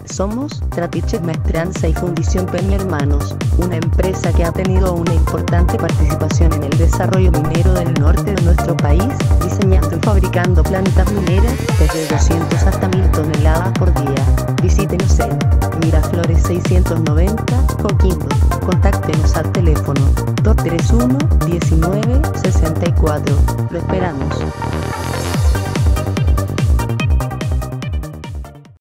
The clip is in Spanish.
Somos Trapiche Maestranza y Fundición Peña Hermanos, una empresa que ha tenido una importante participación en el desarrollo minero del norte de nuestro país, diseñando y fabricando plantas mineras desde 200 hasta 1000 toneladas por día. Visítenos en Miraflores 690, Coquimbo. Contáctenos al teléfono 231 19 64. Lo esperamos.